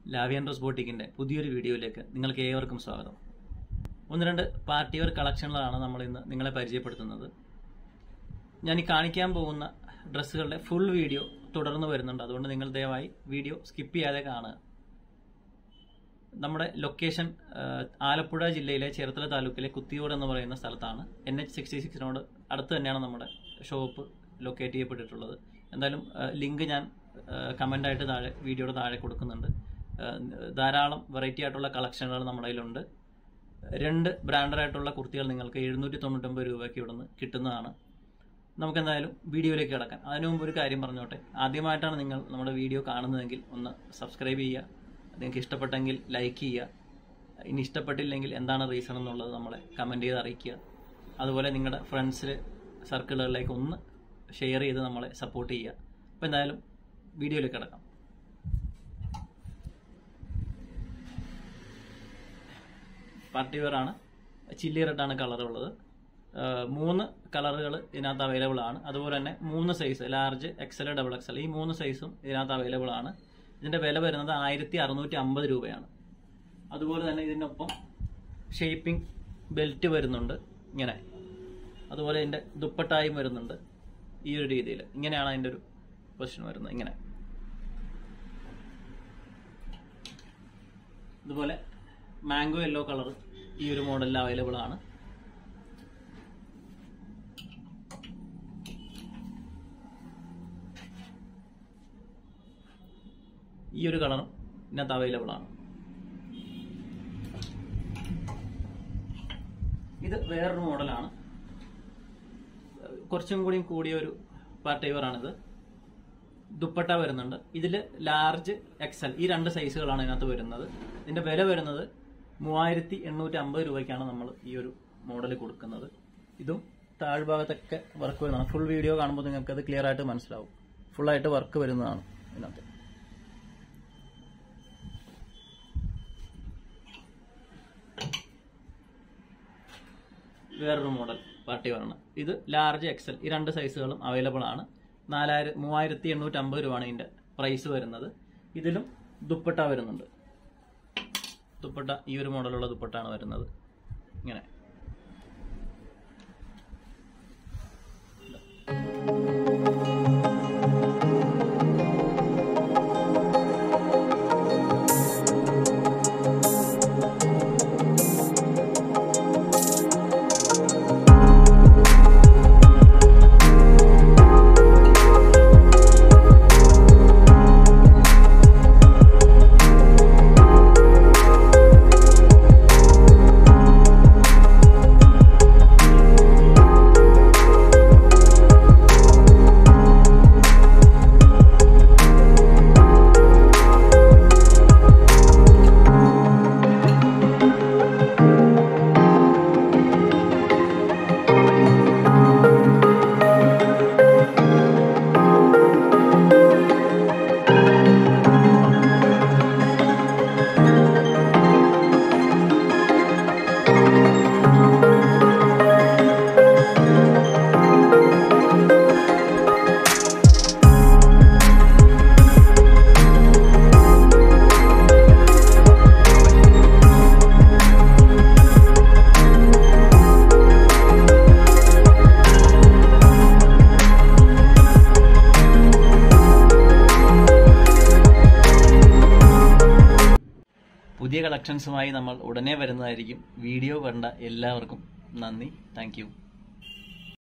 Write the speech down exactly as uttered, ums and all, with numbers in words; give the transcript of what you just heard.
SANU'S Boutique-ന്റെ പുതിയൊരു വീഡിയോയിലേക്ക് നിങ്ങൾക്ക് ഏവർക്കും സ്വാഗതം. ഒന്ന് രണ്ട് പാർട്ടി വെയർ കളക്ഷനുകളാണ് നമ്മൾ ഇന്ന് നിങ്ങളെ പരിചയപ്പെടുത്തുന്നത്. ഞാൻ ഈ കാണിക്കാൻ പോകുന്ന ഡ്രസ്സുകളുടെ ഫുൾ വീഡിയോ തുടർന്ന് വരുന്നുണ്ട്. അതുകൊണ്ട് നിങ്ങൾ ദയവായി വീഡിയോ സ്കിപ്പ് ചെയ്യാതെ കാണുക. നമ്മുടെ ലൊക്കേഷൻ ആലപ്പുഴ ജില്ലയിലെ ചേർത്തല താലൂക്കിലെ കുത്തിയോട് എന്ന് പറയുന്ന സ്ഥലത്താണ്. എൻ എച്ച് സിക്സ്റ്റി സിക്സിനോട് അടുത്ത് തന്നെയാണ് നമ്മുടെ ഷോപ്പ് ലൊക്കേറ്റ് ചെയ്യപ്പെട്ടിട്ടുള്ളത്. എന്തായാലും ലിങ്ക് ഞാൻ കമൻ്റായിട്ട് താഴെ വീഡിയോയുടെ താഴെ കൊടുക്കുന്നുണ്ട്. ധാരാളം വെറൈറ്റി ആയിട്ടുള്ള കളക്ഷനുകൾ നമ്മുടെ കയ്യിലുണ്ട്. രണ്ട് ബ്രാൻഡഡായിട്ടുള്ള കുർത്തികൾ നിങ്ങൾക്ക് എഴുന്നൂറ്റി തൊണ്ണൂറ്റൊമ്പത് രൂപയ്ക്ക് ഇവിടെ നിന്ന് കിട്ടുന്നതാണ്. നമുക്കെന്തായാലും വീഡിയോയിലേക്ക് കിടക്കാം. അതിനു മുമ്പ് ഒരു കാര്യം പറഞ്ഞോട്ടെ. ആദ്യമായിട്ടാണ് നിങ്ങൾ നമ്മുടെ വീഡിയോ കാണുന്നതെങ്കിൽ ഒന്ന് സബ്സ്ക്രൈബ് ചെയ്യുക. നിങ്ങൾക്ക് ഇഷ്ടപ്പെട്ടെങ്കിൽ ലൈക്ക് ചെയ്യുക. ഇനി ഇഷ്ടപ്പെട്ടില്ലെങ്കിൽ എന്താണ് റീസൺ എന്നുള്ളത് നമ്മളെ കമൻറ്റ് ചെയ്ത് അറിയിക്കുക. അതുപോലെ നിങ്ങളുടെ ഫ്രണ്ട്സിൽ സർക്കിളുകളിലേക്ക് ഒന്ന് ഷെയർ ചെയ്ത് നമ്മളെ സപ്പോർട്ട് ചെയ്യുക. അപ്പോൾ എന്തായാലും വീഡിയോയിലേക്ക് കിടക്കാം. പാർട്ടി വെയർ ആണ്. ചില്ലി റെഡാണ് കളറുള്ളത്. മൂന്ന് കളറുകൾ ഇതിനകത്ത് അവൈലബിൾ ആണ്. അതുപോലെ തന്നെ മൂന്ന് size large, XL, double XL ഈ മൂന്ന് സൈസും ഇതിനകത്ത് അവൈലബിൾ ആണ്. ഇതിൻ്റെ വില വരുന്നത് ആയിരത്തി അറുന്നൂറ്റി അമ്പത് രൂപയാണ്. അതുപോലെ തന്നെ ഇതിനൊപ്പം ഷേപ്പിംഗ് ബെൽറ്റ് വരുന്നുണ്ട് ഇങ്ങനെ. അതുപോലെ ഇതിൻ്റെ ദുപ്പട്ടായും വരുന്നുണ്ട് ഈ ഒരു രീതിയിൽ. ഇങ്ങനെയാണ് അതിൻ്റെ ഒരു പൊസിഷൻ വരുന്നത്. ഇങ്ങനെ ഇതുപോലെ മാംഗോ യെല്ലോ കളർ ഈ ഒരു മോഡലിൽ അവൈലബിൾ ആണ്. ഈ ഒരു കളറും ഇതിനകത്ത് അവൈലബിൾ ആണ്. ഇത് വേറൊരു മോഡലാണ്. കുറച്ചും കൂടി കൂടിയ ഒരു പാർട്ടി വെയർ ആണിത്. ദുപ്പട്ട വരുന്നുണ്ട്. ഇതിൽ ലാർജ്, എക്സൽ ഈ രണ്ട് സൈസുകളാണ് ഇതിനകത്ത് വരുന്നത്. ഇതിന്റെ വില വരുന്നത് മൂവായിരത്തി എണ്ണൂറ്റി അമ്പത് രൂപയ്ക്കാണ് നമ്മൾ ഈ ഒരു മോഡൽ കൊടുക്കുന്നത്. ഇതും താഴ്ഭാഗത്തൊക്കെ വർക്ക് വരുന്നതാണ്. ഫുൾ വീഡിയോ കാണുമ്പോൾ നിങ്ങൾക്ക് അത് ക്ലിയർ ആയിട്ട് മനസ്സിലാവും. ഫുള്ളായിട്ട് വർക്ക് വരുന്നതാണ് ഇതിനകത്ത്. വേറൊരു മോഡൽ പാർട്ടി വെയറാണ്. ഇത് ലാർജ്, എക്സൽ ഈ രണ്ട് സൈസുകളും അവൈലബിൾ ആണ്. നാലായിരം മൂവായിരത്തി എണ്ണൂറ്റി അമ്പത് രൂപയാണ് ഇതിന്റെ പ്രൈസ് വരുന്നത്. ഇതിലും ദുപ്പട്ട വരുന്നുണ്ട്. ദുപ്പട്ട ഈ ഒരു മോഡലുള്ള ദുപ്പട്ടാണ് വരുന്നത് ഇങ്ങനെ. പുതിയ കളക്ഷൻസുമായി നമ്മൾ ഉടനെ വരുന്നതായിരിക്കും. വീഡിയോ കണ്ട എല്ലാവർക്കും നന്ദി. Thank U.